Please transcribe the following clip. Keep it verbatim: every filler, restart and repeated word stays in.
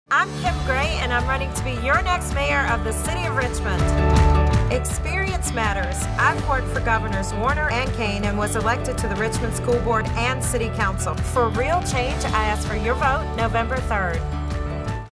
I'm Kim Gray, and I'm running to be your next mayor of the city of Richmond. Experience matters. I've worked for Governors Warner and Kane and was elected to the Richmond School Board and City Council. For real change, I ask for your vote November third.